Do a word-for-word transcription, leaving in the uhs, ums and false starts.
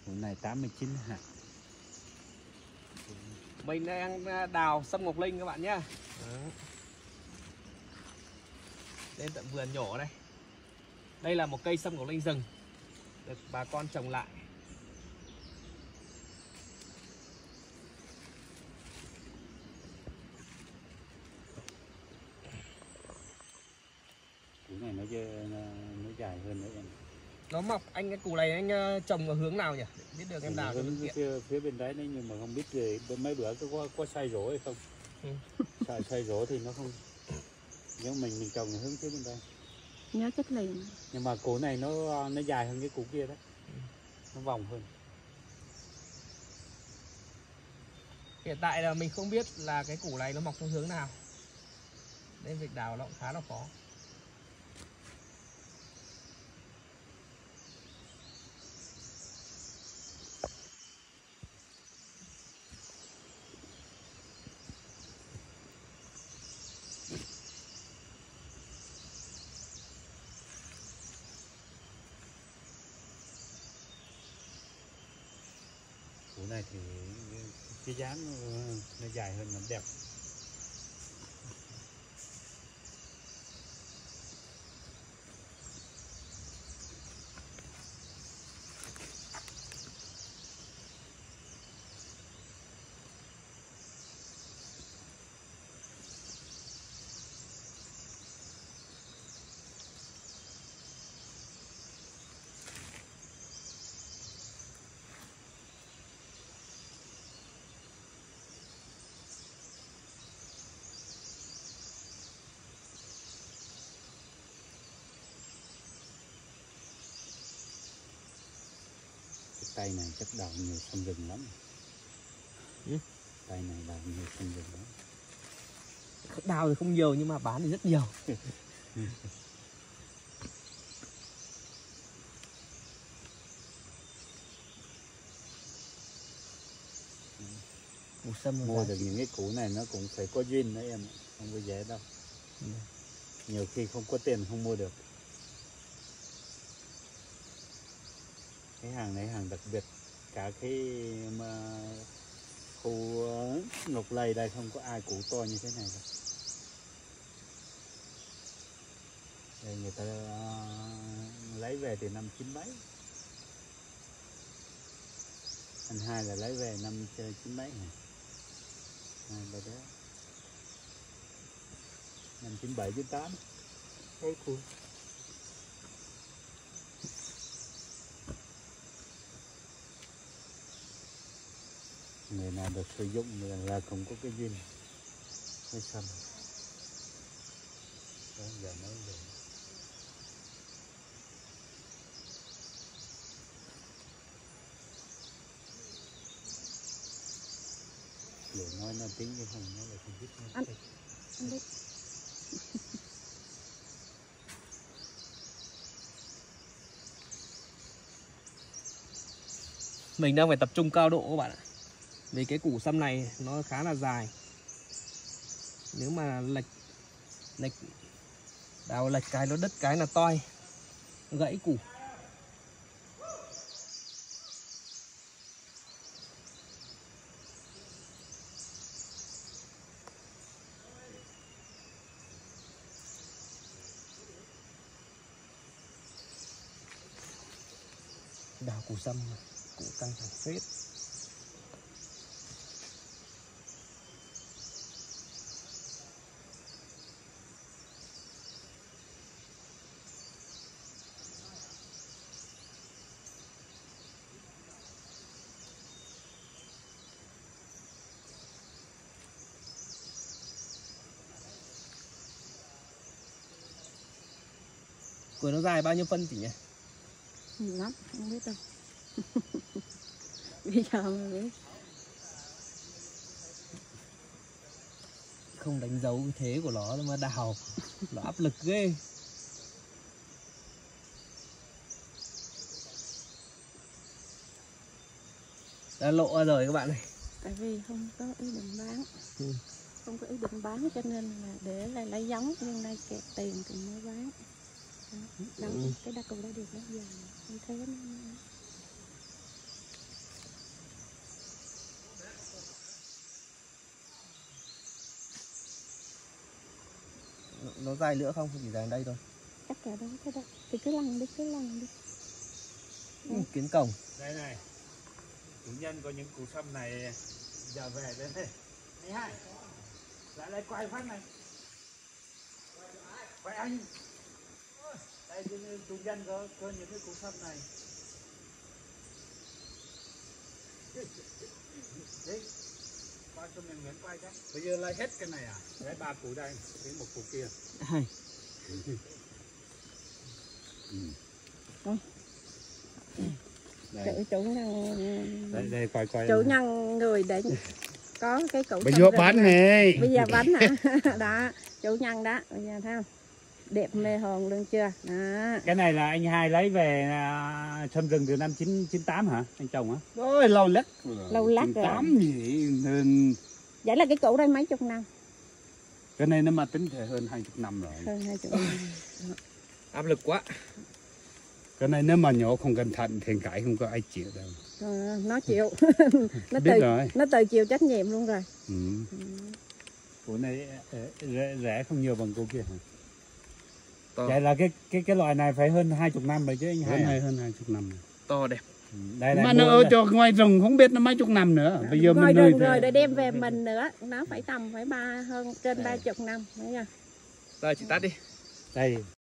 Củ này tám mươi chín hạt. Mình đang đào sâm ngọc linh các bạn nhé. Lên tận vườn nhổ đây. Đây là một cây sâm ngọc linh rừng được bà con trồng lại. Củ này nó nó dài hơn nữa em. Nó mọc, anh cái củ này anh trồng ở hướng nào nhỉ? Biết được em đào hướng phía, phía bên đấy đấy, nhưng mà không biết gì mấy bữa có có xoay rổ hay không. Ừ. xoay, xoay rổ thì nó không. Nếu mình mình trồng hướng phía bên đây. Nhớ chất liền. Nhưng mà củ này nó nó dài hơn cái củ kia đấy. Ừ. Nó vòng hơn. Hiện tại là mình không biết là cái củ này nó mọc theo hướng nào, nên việc đào nó cũng khá là khó. Củ này thì cái dáng nó dài hơn, nó đẹp. Tay này chắc đào nhiều sâm rừng lắm. Ừ? Tay này đào nhiều sâm rừng lắm. Đào thì không nhiều nhưng mà bán thì rất nhiều. Củ sâm mua được những cái củ này nó cũng phải có duyên đấy em, không có dễ đâu. Ừ. Nhiều khi không có tiền không mua được. Cái hàng này hàng đặc biệt, cả cái mà khu Ngọc Lây đây không có ai củ to như thế này đâu. Đây người ta lấy về từ năm chín mấy. Anh hai là lấy về năm chín mấy này. Hai ba đó. Năm chín bảy chín tám. Ôi củ. Người nào được sử dụng là, là cũng có cái duyên với sâm. Đó, giờ nói về. Để nói nó tiếng cái không nó là không biết. Anh, anh biết. Mình đang phải tập trung cao độ các bạn ạ. Vì cái củ sâm này nó khá là dài. Nếu mà lệch lệch đào lệch cái nó đứt cái là toi, gãy củ. Đào củ sâm củ căng thẳng phết. Của nó dài bao nhiêu phân chị nhỉ? Nhiều lắm, không biết đâu. Bây giờ mới biết. Không đánh dấu cái thế của nó mà đào nó áp lực ghê. Đã lộ ra rồi các bạn này. Tại vì không có ý định bán. Ừ. Không có ý định bán cho nên là để lại lấy giống, nhưng đây kẹt tiền thì mới bán. Đó, ừ. Cái đa cù đã được nó dài như thế nó. nó dài nữa không? Chỉ dài đây thôi. Chắc cả đó cái đó. Thì cứ lăn đi, cứ lăn đi. Ừ, kiến cổng. Đây này, chủ nhân có những củ sâm này giờ về đây này. Này hai, lại lại quay phát này. Quay anh. Đây chủ nhân có, có những cái củ sâm này. Đi, quay cho mình Nguyễn quay cái. Bây giờ lấy hết cái này à? Lấy ba củ đây, lấy một củ kia. Hay. Ừ. Chủ, chủ nhân Đây, đây quay quay. chủ nhân người để có cái củ Bây sâm giờ rừng bán này. này. Bây giờ bánh hả? Đó, chủ nhân đó, bây giờ thấy không? Đẹp mê hồn luôn chưa? Đó. Cái này là anh hai lấy về à, sâm rừng từ năm chín chín tám hả? Anh chồng hả? Ôi lâu lắc. Lâu lắc rồi. chín tám gì nên Vậy là cái củ đây mấy chục năm? cái này nó mà tính thì hơn hai chục năm rồi. Hơn hai chục năm. Áp lực quá. Cái này nếu mà nhổ không cẩn thận thì cãi không có ai chịu đâu. Ờ, nó chịu. Nó Biết tự rồi. nó tự chịu trách nhiệm luôn rồi. Ừ. Củ này rẻ, rẻ không nhiều bằng củ kia hả? To. Vậy là cái cái cái loại này phải hơn hai chục năm rồi chứ anh hai. Hơn hai hơn hai chục năm. To đẹp. Ừ. Đây, đây, Mà nó mua ở đây. cho ngoài rừng không biết nó mấy chục năm nữa. Bây giờ Ngoài mình nuôi rừng thì- rồi để đem về mình nữa, nó phải tầm phải ba hơn trên ba chục năm, thấy chưa? Rồi chị tắt đi. Đây